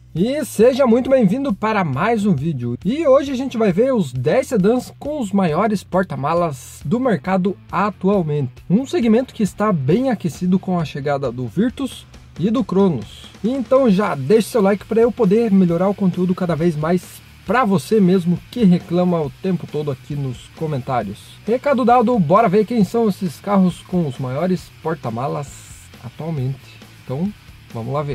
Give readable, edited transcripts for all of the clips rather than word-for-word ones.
E seja muito bem-vindo para mais um vídeo. E hoje a gente vai ver os 10 sedãs com os maiores porta-malas do mercado atualmente. Um segmento que está bem aquecido com a chegada do Virtus e do Cronos. E então já deixe seu like para eu poder melhorar o conteúdo cada vez mais para você mesmo que reclama o tempo todo aqui nos comentários. Recado dado, bora ver quem são esses carros com os maiores porta-malas atualmente. Então, vamos lá ver.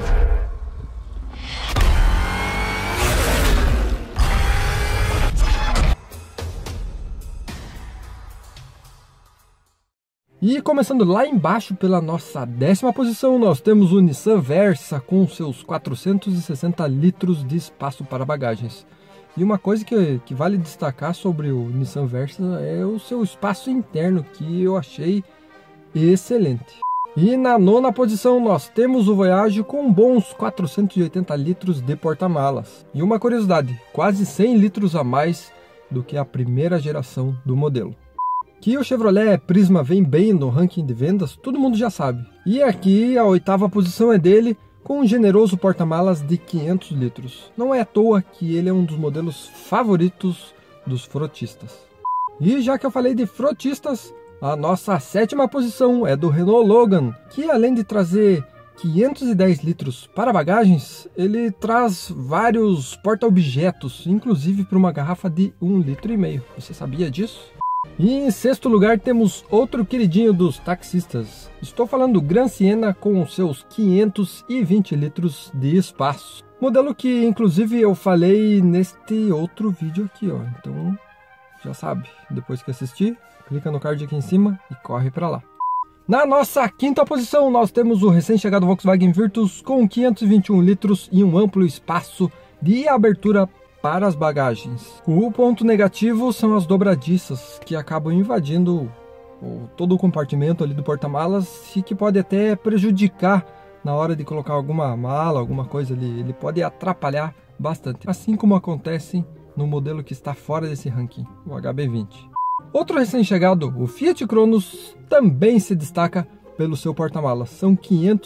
E começando lá embaixo pela nossa 10ª posição, nós temos o Nissan Versa com seus 460 litros de espaço para bagagens. E uma coisa que vale destacar sobre o Nissan Versa é o seu espaço interno, que eu achei excelente. E na 9ª posição nós temos o Voyage com bons 480 litros de porta-malas. E uma curiosidade, quase 100 litros a mais do que a primeira geração do modelo. Que o Chevrolet Prisma vem bem no ranking de vendas, todo mundo já sabe. E aqui a 8ª posição é dele, com um generoso porta-malas de 500 litros. Não é à toa que ele é um dos modelos favoritos dos frotistas. E já que eu falei de frotistas, a nossa 7ª posição é do Renault Logan, que além de trazer 510 litros para bagagens, ele traz vários porta-objetos, inclusive para uma garrafa de 1,5 litro. Você sabia disso? E em 6º lugar temos outro queridinho dos taxistas. Estou falando do Gran Siena com seus 520 litros de espaço. Modelo que inclusive eu falei neste outro vídeo aqui, ó. Então já sabe, depois que assistir, clica no card aqui em cima e corre para lá. Na nossa 5ª posição nós temos o recém-chegado Volkswagen Virtus com 521 litros e um amplo espaço de abertura para as bagagens. O ponto negativo são as dobradiças que acabam invadindo todo o compartimento ali do porta-malas e que pode até prejudicar na hora de colocar alguma mala, alguma coisa ali. Ele pode atrapalhar bastante, assim como acontece no modelo que está fora desse ranking, o HB20. Outro recém-chegado, o Fiat Cronos, também se destaca pelo seu porta-malas. São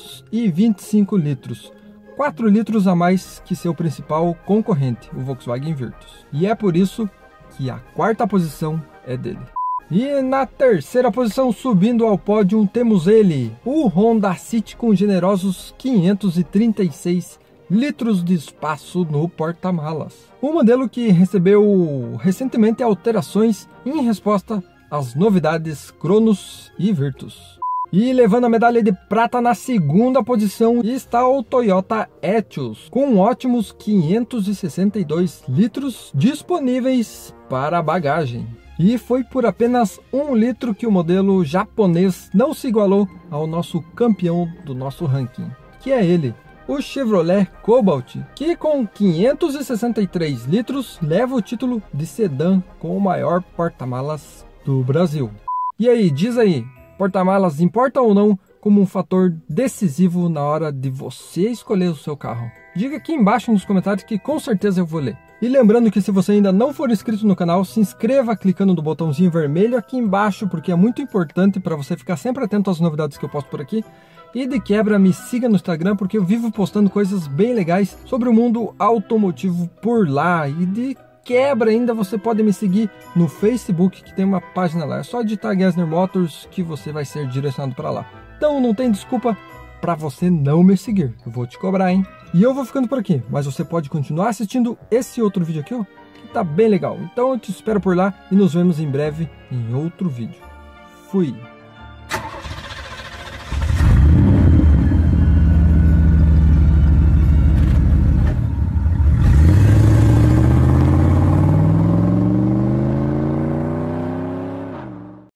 525 litros. 4 litros a mais que seu principal concorrente, o Volkswagen Virtus. E é por isso que a 4ª posição é dele. E na 3ª posição, subindo ao pódio, temos ele, o Honda City com generosos 536 litros de espaço no porta-malas. Um modelo que recebeu recentemente alterações em resposta às novidades Cronos e Virtus. E levando a medalha de prata na 2ª posição está o Toyota Etios, com ótimos 562 litros disponíveis para bagagem. E foi por apenas 1 litro que o modelo japonês não se igualou ao nosso campeão do nosso ranking, que é ele, o Chevrolet Cobalt, que com 563 litros leva o título de sedã com o maior porta-malas do Brasil. E aí, diz aí, porta-malas importa ou não como um fator decisivo na hora de você escolher o seu carro? Diga aqui embaixo nos comentários que com certeza eu vou ler. E lembrando que se você ainda não for inscrito no canal, se inscreva clicando no botãozinho vermelho aqui embaixo, porque é muito importante para você ficar sempre atento às novidades que eu posto por aqui. E de quebra me siga no Instagram, porque eu vivo postando coisas bem legais sobre o mundo automotivo por lá. E de quebra ainda você pode me seguir no Facebook, que tem uma página lá. É só digitar Gessner Motors que você vai ser direcionado para lá. Então não tem desculpa para você não me seguir. Eu vou te cobrar, hein? E eu vou ficando por aqui, mas você pode continuar assistindo esse outro vídeo aqui, ó, que tá bem legal. Então eu te espero por lá e nos vemos em breve em outro vídeo. Fui!